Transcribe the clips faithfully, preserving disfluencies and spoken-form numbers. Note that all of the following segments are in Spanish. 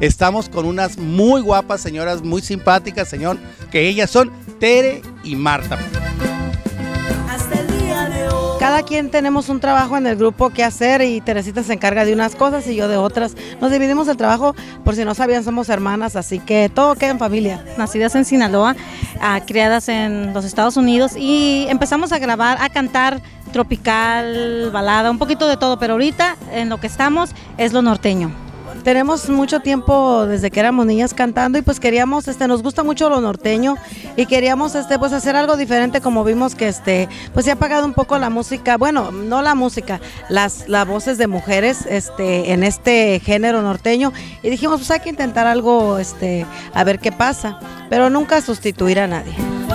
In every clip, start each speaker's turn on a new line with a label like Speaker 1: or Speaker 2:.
Speaker 1: Estamos con unas muy guapas señoras, muy simpáticas, señor, que ellas son Tere y Marta.
Speaker 2: Cada quien tenemos un trabajo en el grupo que hacer y Teresita se encarga de unas cosas y yo de otras. Nos dividimos el trabajo, por si no sabían, somos hermanas, así que todo queda en familia.
Speaker 3: Nacidas en Sinaloa, uh, criadas en los Estados Unidos y empezamos a grabar, a cantar tropical, balada, un poquito de todo, pero ahorita en lo que estamos es lo norteño.
Speaker 2: Tenemos mucho tiempo desde que éramos niñas cantando y pues queríamos, este, nos gusta mucho lo norteño y queríamos, este, pues hacer algo diferente, como vimos que, este, pues se ha apagado un poco la música, bueno, no la música, las, las voces de mujeres, este, en este género norteño y dijimos, pues hay que intentar algo, este, a ver qué pasa, pero nunca sustituir a nadie.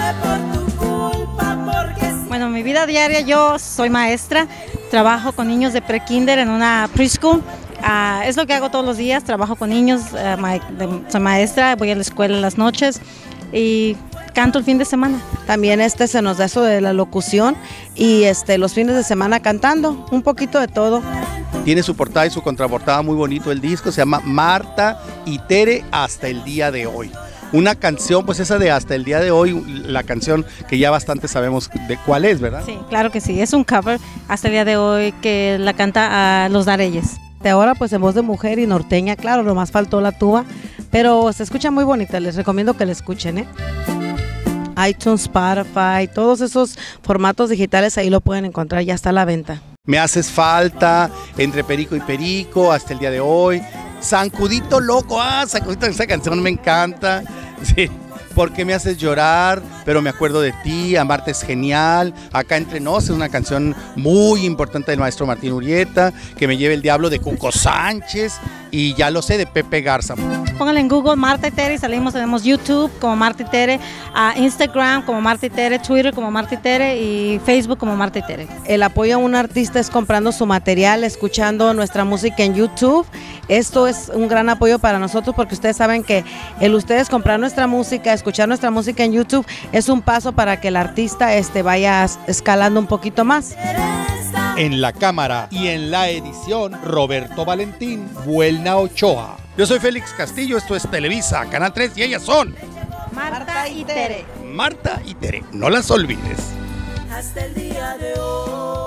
Speaker 3: Bueno, mi vida diaria, yo soy maestra, trabajo con niños de pre-kinder en una preschool. Uh, es lo que hago todos los días, trabajo con niños, uh, ma de, soy maestra, voy a la escuela en las noches y canto el fin de semana.
Speaker 2: También este se nos da eso de la locución y este los fines de semana cantando, un poquito de todo.
Speaker 1: Tiene su portada y su contraportada muy bonito el disco, se llama Marta y Tere hasta el día de hoy. Una canción, pues esa de hasta el día de hoy, la canción que ya bastante sabemos de cuál es, ¿verdad?
Speaker 3: Sí, claro que sí, es un cover hasta el día de hoy que la canta a Los Dareyes.
Speaker 2: De ahora pues en voz de mujer y norteña, claro, nomás faltó la tuba, pero se escucha muy bonita, les recomiendo que la escuchen, ¿eh? iTunes, Spotify, todos esos formatos digitales ahí lo pueden encontrar, ya está a la venta.
Speaker 1: Me haces falta, entre perico y perico, hasta el día de hoy. Zancudito loco, ah, Zancudito, esa canción me encanta, sí. ¿Por qué me haces llorar? Pero me acuerdo de ti, Amarte es genial, Acá entre nos es una canción muy importante del maestro Martín Urrieta, Que me lleve el diablo de Cuco Sánchez y Ya lo sé de Pepe Garza.
Speaker 3: Pónganle en Google Marta y Tere y salimos, tenemos YouTube como Marta y Tere, uh, Instagram como Marta y Tere, Twitter como Marta y Tere y Facebook como Marta y Tere.
Speaker 2: El apoyo a un artista es comprando su material, escuchando nuestra música en YouTube. Esto es un gran apoyo para nosotros porque ustedes saben que el ustedes comprar nuestra música, escuchar nuestra música en YouTube es un paso para que el artista este, vaya escalando un poquito más.
Speaker 4: En la cámara y en la edición, Roberto Valentín, Buelna Ochoa.
Speaker 1: Yo soy Félix Castillo, esto es Televisa, Canal tres y ellas son
Speaker 3: Marta y Tere.
Speaker 1: Marta y Tere, no las olvides.
Speaker 5: Hasta el día de hoy.